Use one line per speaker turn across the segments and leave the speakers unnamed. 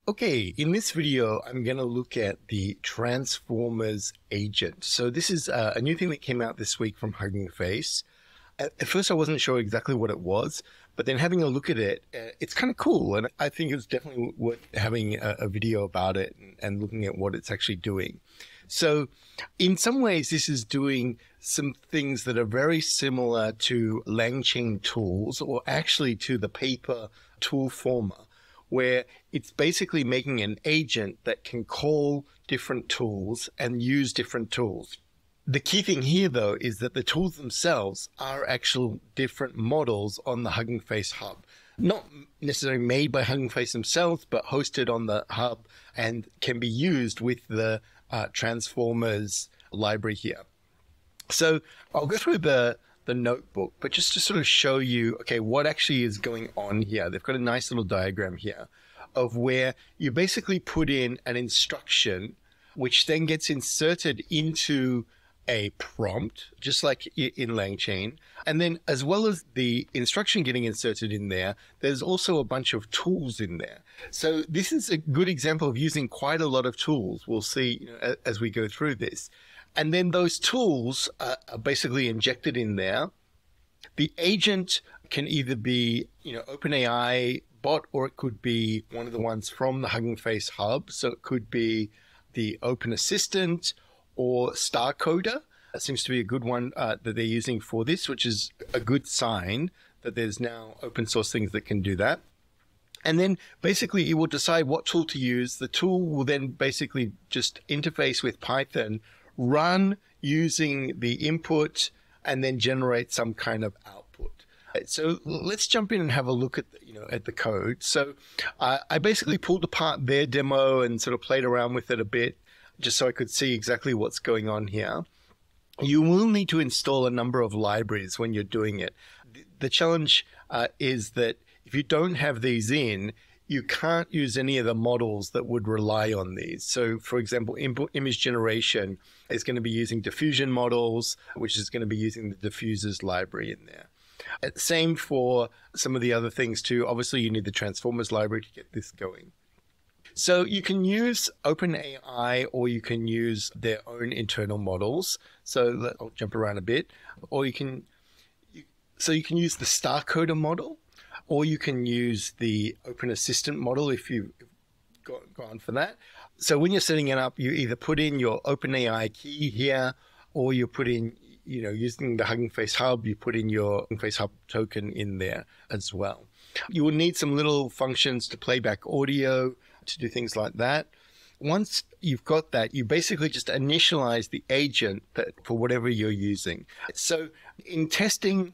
Okay, in this video, I'm going to look at the Transformers agent. So this is a new thing that came out this week from HuggingFace. At first, I wasn't sure exactly what it was, but then having a look at it, it's kind of cool. And I think it's definitely worth having a video about it and looking at what it's actually doing. So in some ways, this is doing some things that are very similar to LangChain tools, or actually to the paper Toolformer, where it's basically making an agent that can call different tools and use different tools. The key thing here, though, is that the tools themselves are actual different models on the HuggingFace Hub. Not necessarily made by HuggingFace themselves, but hosted on the hub and can be used with the Transformers library here. So I'll go through the notebook, but just to sort of show you, okay, what actually is going on here. They've got a nice little diagram here of where you basically put in an instruction, which then gets inserted into a prompt, just like in LangChain. And then as well as the instruction getting inserted in there, there's also a bunch of tools in there. So this is a good example of using quite a lot of tools. We'll see as we go through this. And then those tools are basically injected in there. The agent can either be, OpenAI bot, or it could be one of the ones from the HuggingFace Hub. So it could be the Open Assistant or StarCoder. That seems to be a good one that they're using for this, which is a good sign that there's now open source things that can do that. And then basically it will decide what tool to use. The tool will then basically just interface with Python, run using the input, and then generate some kind of output. So let's jump in and have a look at the code. So I basically pulled apart their demo and sort of played around with it a bit, just so I could see exactly what's going on here. You will need to install a number of libraries when you're doing it. The challenge is that if you don't have these in, you can't use any of the models that would rely on these. So for example, image generation is going to be using diffusion models, which is going to be using the diffusers library in there. Same for some of the other things too. Obviously, you need the Transformers library to get this going. So you can use OpenAI, or you can use their own internal models. So I'll jump around a bit. Or you can use the StarCoder model, or you can use the Open Assistant model if you've gone for that. So when you're setting it up, you either put in your OpenAI key here, or you put in, using the HuggingFace Hub, you put in your HuggingFace Hub token in there as well. You will need some little functions to play back audio, to do things like that. Once you've got that, you basically just initialize the agent for whatever you're using. So in testing,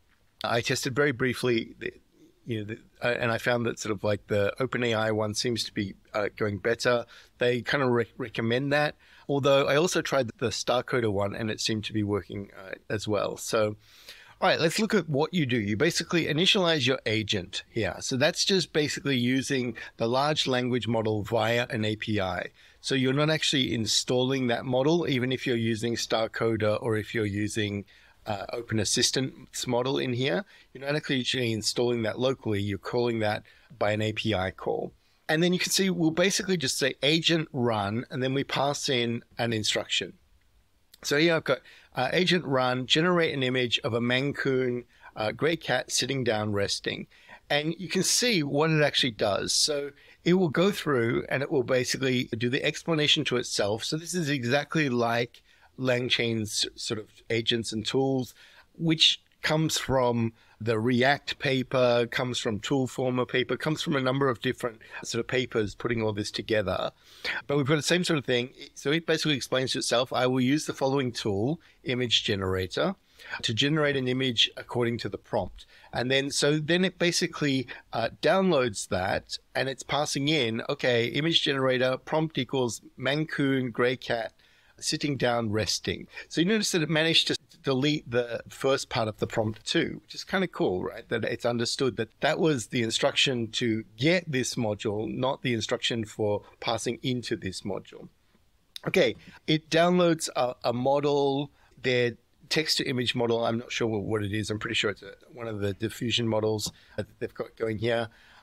I tested very briefly, and I found that sort of like the OpenAI one seems to be going better. They kind of recommend that. Although I also tried the StarCoder one, and it seemed to be working as well. So, all right, let's look at what you do. You basically initialize your agent here. So that's just basically using the large language model via an API. So you're not actually installing that model, even if you're using StarCoder or if you're using Open Assistant's model in here. You're not actually installing that locally. You're calling that by an API call. And then you can see we'll basically just say agent run, and then we pass in an instruction. So here I've got agent run, generate an image of a Mancoon gray cat sitting down resting. And you can see what it actually does. So it will go through and it will basically do the explanation to itself. So this is exactly like LangChain's sort of agents and tools, which comes from the ReACT paper, comes from Toolformer paper, comes from a number of different sort of papers putting all this together. But we've got the same sort of thing. So it basically explains to itself, I will use the following tool, image generator, to generate an image according to the prompt. And then then it basically downloads that, and it's passing in, okay, image generator, prompt equals Mancoon gray cat sitting down resting. So you notice that it managed to delete the first part of the prompt too, which is kind of cool, right? That it's understood that that was the instruction to get this module, not the instruction for passing into this module. Okay, it downloads a model, their text to image model. I'm not sure what it is. I'm pretty sure it's one of the diffusion models that they've got going here.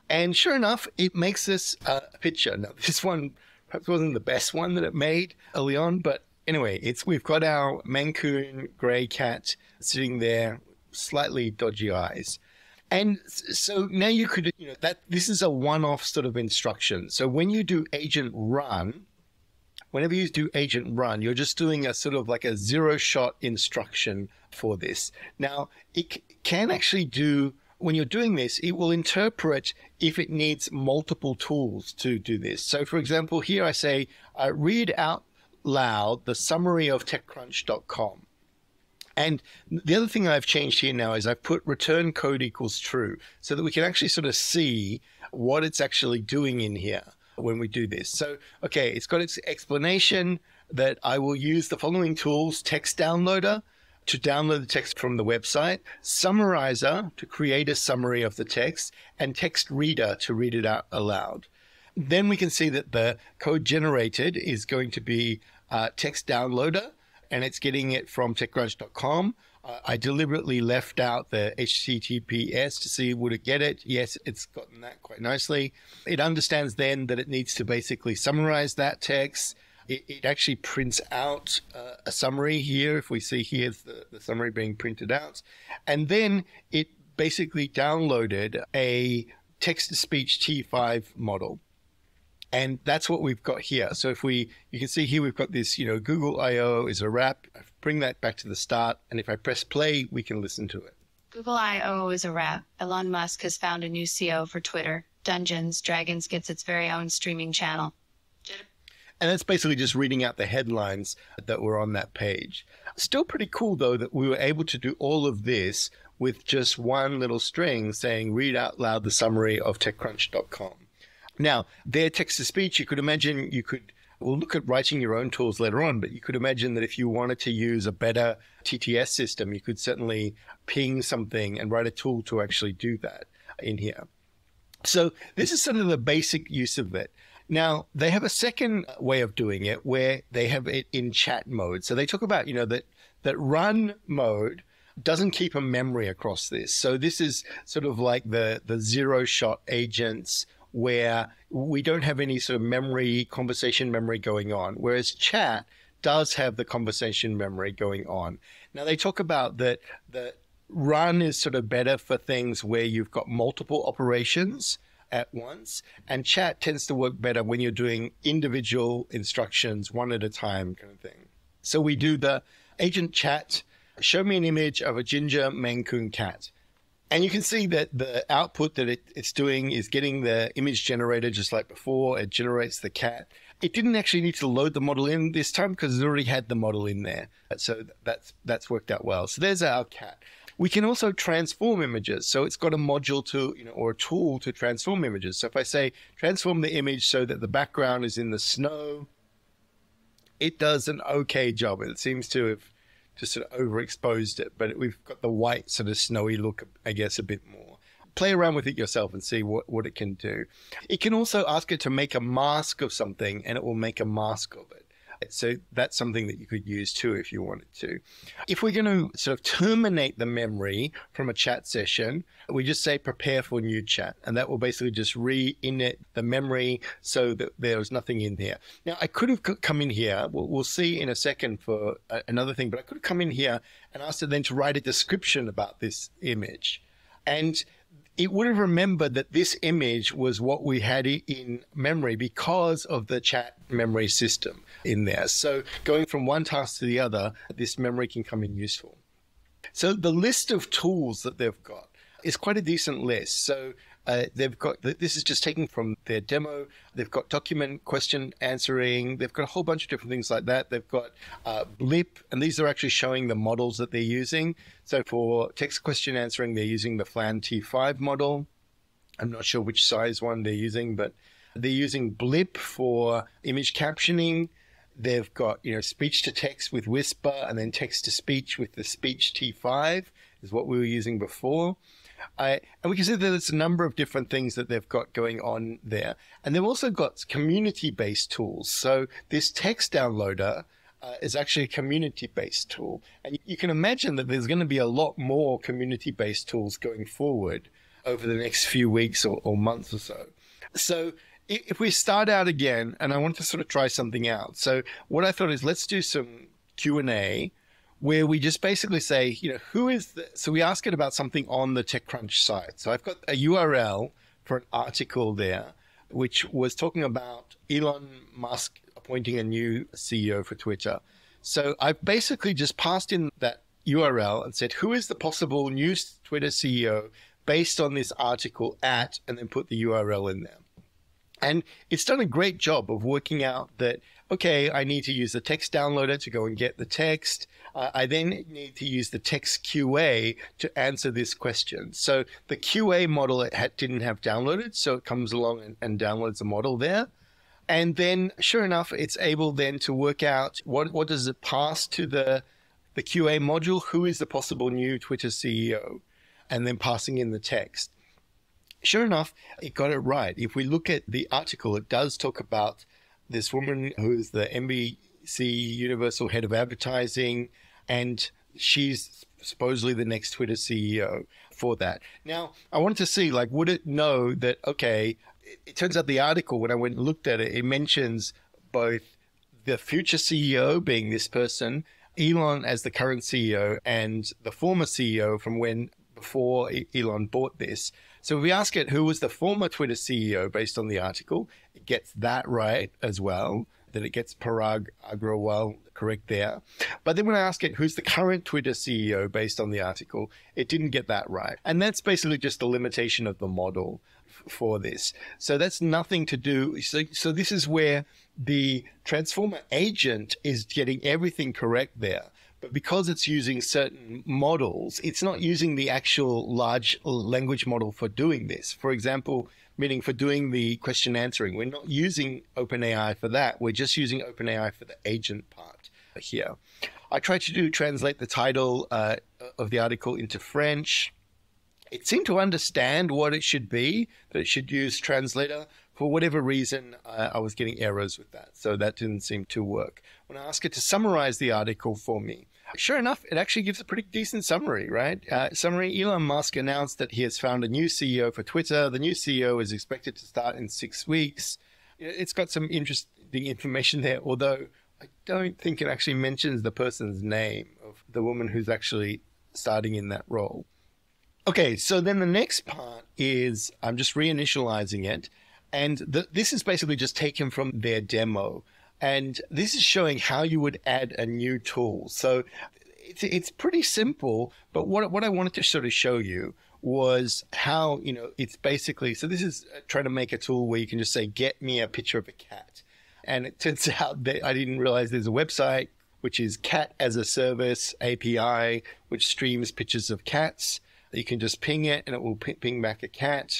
And sure enough, it makes us a picture. Now, this one perhaps wasn't the best one that it made early on, but anyway, we've got our Mancoon gray cat sitting there, slightly dodgy eyes. And so now you could, this is a one-off sort of instruction. So when you do agent run, whenever you do agent run, you're just doing a sort of like a zero-shot instruction for this. Now, it can actually do, when you're doing this, it will interpret if it needs multiple tools to do this. So for example, here I say, read out loud the summary of TechCrunch.com. And the other thing I've changed here now is I've put return code equals true so that we can actually sort of see what it's actually doing in here when we do this. So, okay, it's got its explanation that I will use the following tools: text downloader to download the text from the website, summarizer to create a summary of the text, and text reader to read it out aloud. Then we can see that the code generated is going to be text downloader, and it's getting it from TechCrunch.com. I deliberately left out the HTTPS to see would it get it. Yes, it's gotten that quite nicely. It understands then that it needs to basically summarize that text. It actually prints out a summary here. If we see here the summary being printed out. And then it basically downloaded a text-to-speech T5 model. And that's what we've got here. So if you can see here, we've got this, Google I/O is a wrap. I bring that back to the start. And if I press play, we can listen to it.
Google I/O is a wrap. Elon Musk has found a new CO for Twitter. Dungeons Dragons gets its very own streaming channel.
And that's basically just reading out the headlines that were on that page. Still pretty cool, though, that we were able to do all of this with just one little string saying, read out loud the summary of TechCrunch.com. Now, their text-to-speech, you could imagine we'll look at writing your own tools later on, but you could imagine that if you wanted to use a better TTS system, you could certainly ping something and write a tool to actually do that in here. So this is sort of the basic use of it. Now, they have a second way of doing it where they have it in chat mode. So they talk about, that run mode doesn't keep a memory across this. So this is sort of like the zero-shot agents where we don't have any sort of conversation memory going on, whereas chat does have the conversation memory going on. Now, they talk about that run is sort of better for things where you've got multiple operations at once, and chat tends to work better when you're doing individual instructions one at a time kind of thing. So we do the agent chat, show me an image of a ginger Mancoon cat. And you can see that the output that it's doing is getting the image generated just like before. It generates the cat. It didn't actually need to load the model in this time because it already had the model in there. So that's worked out well. So there's our cat. We can also transform images. So it's got a module or a tool to transform images. So if I say transform the image so that the background is in the snow, it does an okay job. It seems to have just sort of overexposed it, but we've got the white sort of snowy look, I guess, a bit more. Play around with it yourself and see what it can do. It can also ask it to make a mask of something, and it will make a mask of it. So that's something that you could use too if you wanted to. If we're going to sort of terminate the memory from a chat session, we just say prepare for new chat, and that will basically just re-init the memory so that there's nothing in here. Now, I could have come in here, we'll see in a second for another thing, but I could have come in here and asked it then to write a description about this image. And it would have remembered that this image was what we had in memory because of the chat memory system in there. So going from one task to the other, this memory can come in useful. So the list of tools that they've got is quite a decent list. So they've got, this is just taken from their demo. They've got document question answering. They've got a whole bunch of different things like that. They've got Blip, and these are actually showing the models that they're using. So for text question answering, they're using the Flan T5 model. I'm not sure which size one they're using, but they're using Blip for image captioning. They've got, speech to text with Whisper, and then text to speech with the Speech T5 is what we were using before. And we can see that there's a number of different things that they've got going on there. And they've also got community-based tools. So this text downloader is actually a community-based tool. And you can imagine that there's going to be a lot more community-based tools going forward over the next few weeks or months or so. So if we start out again, and I want to sort of try something out. So what I thought is, let's do some Q&A where we just basically say, who is the, so we ask it about something on the TechCrunch site. So I've got a URL for an article there, which was talking about Elon Musk appointing a new CEO for Twitter. So I've basically just passed in that URL and said, who is the possible new Twitter CEO based on this article at, and then put the URL in there. And it's done a great job of working out that, okay, I need to use the text downloader to go and get the text. I then need to use the text QA to answer this question. So the QA model didn't have downloaded, so it comes along and downloads the model there. And then, sure enough, it's able then to work out what does it pass to the QA module, who is the possible new Twitter CEO, and then passing in the text. Sure enough, it got it right. If we look at the article, it does talk about this woman who is the NBC Universal head of advertising, and she's supposedly the next Twitter CEO for that. Now, I wanted to see, would it know that, okay, it turns out the article, when I went and looked at it, it mentions both the future CEO being this person, Elon as the current CEO, and the former CEO from before Elon bought this. So if we ask it who was the former Twitter CEO based on the article, it gets that right as well, that it gets Parag Agrawal correct there. But then when I ask it who's the current Twitter CEO based on the article, it didn't get that right. And that's basically just the limitation of the model for this. So that's nothing to do. So this is where the transformer agent is getting everything correct there. But because it's using certain models, it's not using the actual large language model for doing this. For example, meaning for doing the question answering, we're not using OpenAI for that. We're just using OpenAI for the agent part here. I tried to translate the title of the article into French. It seemed to understand what it should be, that it should use translator. For whatever reason, I was getting errors with that, so that didn't seem to work. When I asked it to summarize the article for me, sure enough, it actually gives a pretty decent summary, right? Summary, Elon Musk announced that he has found a new CEO for Twitter. The new CEO is expected to start in 6 weeks. It's got some interesting information there, although I don't think it actually mentions the person's name of the woman who's actually starting in that role. Okay, so then the next part is I'm just reinitializing it. And this is basically just taken from their demo. And this is showing how you would add a new tool. So it's pretty simple, but what I wanted to sort of show you was how, it's basically, so this is trying to make a tool where you can just say, get me a picture of a cat. And it turns out that I didn't realize there's a website, which is Cat as a Service API, which streams pictures of cats. You can just ping it and it will ping back a cat.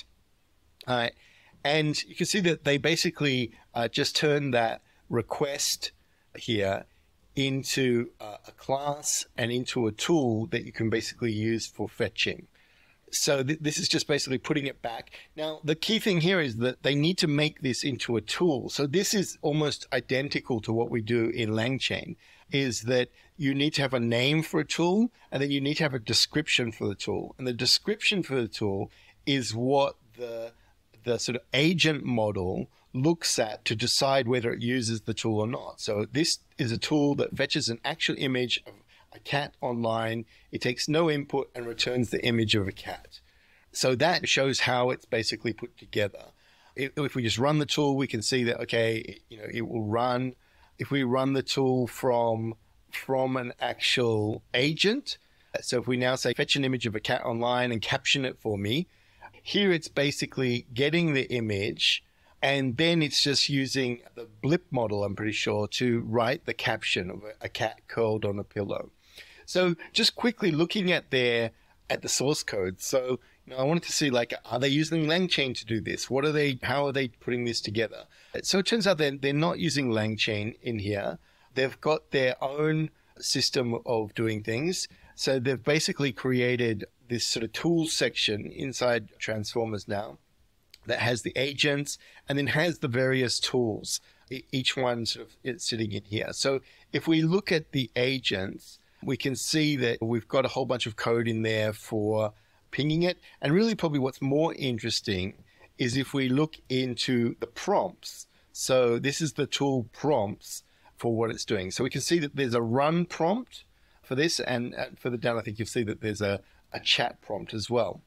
And you can see that they basically just turn that request here into a class and into a tool that you can basically use for fetching. So this is just basically putting it back. Now, the key thing here is that they need to make this into a tool. So this is almost identical to what we do in LangChain, is that you need to have a name for a tool, and then you need to have a description for the tool. And the description for the tool is what the sort of agent model looks at to decide whether it uses the tool or not. So this is a tool that fetches an actual image of a cat online. It takes no input and returns the image of a cat. So that shows how it's basically put together. If we just run the tool, we can see that, okay, it will run. If we run the tool from an actual agent, so if we now say fetch an image of a cat online and caption it for me, here it's basically getting the image, and then it's just using the blip model, I'm pretty sure, to write the caption of a cat curled on a pillow. So just quickly looking at the source code. So I wanted to see, are they using LangChain to do this? How are they putting this together? So it turns out they're not using LangChain in here. They've got their own system of doing things. So they've basically created this sort of tools section inside Transformers now that has the agents and then has the various tools, each one sort of sitting in here. So if we look at the agents, we can see that we've got a whole bunch of code in there for pinging it. And really probably what's more interesting is if we look into the prompts. So this is the tool prompts for what it's doing. So we can see that there's a run prompt for this, and further down I think you'll see that there's a chat prompt as well.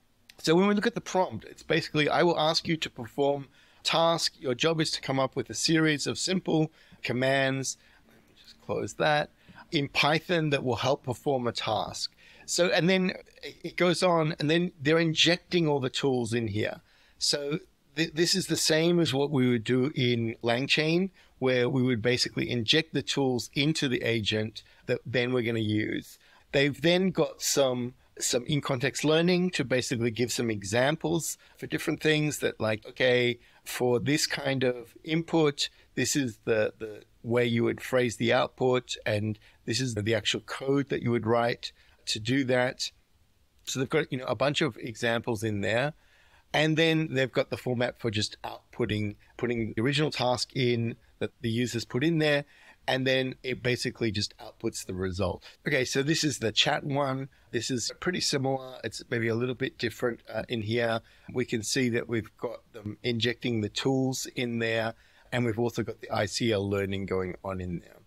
So when we look at the prompt, it's basically, I will ask you to perform a task. Your job is to come up with a series of simple commands, let me just close that, in Python that will help perform a task. So, and then it goes on, and then they're injecting all the tools in here. So this is the same as what we would do in LangChain, where we would basically inject the tools into the agent that then we're going to use. They've then got some in-context learning to basically give some examples for different things that, like, okay, for this kind of input, this is the way you would phrase the output, and this is the actual code that you would write to do that. So they've got, a bunch of examples in there. And then they've got the format for just outputting, putting the original task in that the users put in there, and then it basically just outputs the result. Okay, so this is the chat one. This is pretty similar. It's maybe a little bit different in here. We can see that we've got them injecting the tools in there, and we've also got the ICL learning going on in there.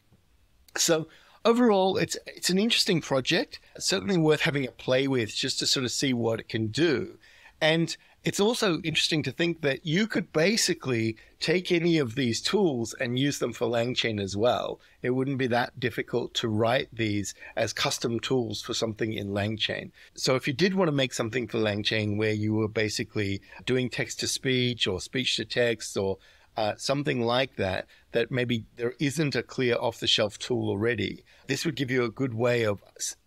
So overall, it's an interesting project, certainly worth having a play with just to sort of see what it can do. And it's also interesting to think that you could basically take any of these tools and use them for LangChain as well. It wouldn't be that difficult to write these as custom tools for something in LangChain. So if you did want to make something for LangChain where you were basically doing text to speech or speech to text or something like that, that maybe there isn't a clear off-the-shelf tool already, this would give you a good way of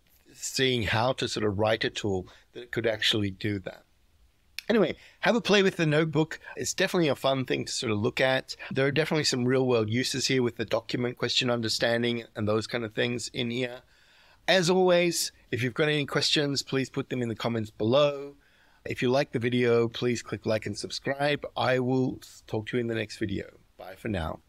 seeing how to sort of write a tool that could actually do that. Anyway, have a play with the notebook. It's definitely a fun thing to sort of look at. There are definitely some real world uses here with the document question understanding and those kind of things in here. As always, if you've got any questions, please put them in the comments below. If you like the video, please click like and subscribe. I will talk to you in the next video. Bye for now.